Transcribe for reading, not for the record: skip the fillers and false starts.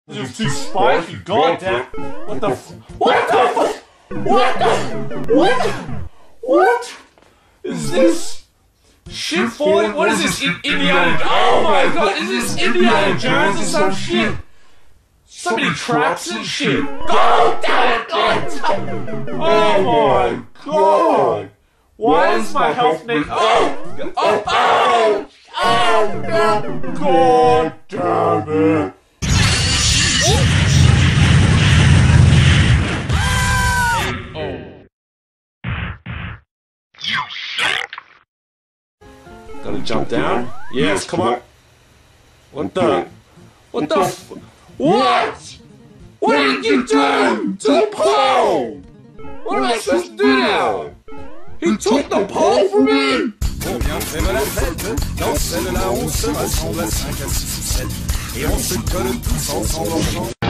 It's too spiky, goddamn! What the f- What the f- What the- What is this? Shit falling? What is this? Indiana? Oh my god, is this Indiana Jones or some shit? So many traps and shit. God damn it, God! Oh my god! Why is my health need? God damn it! Gotta jump down? Yes, come on. What the? What the f- What? What did you do to the pole? What am I supposed to do now? He took the pole from me? Combien fait la fête? Dans celle-là, on se rassemble à 5 à 6 ou 7. Et on se colle tous ensemble en chantant.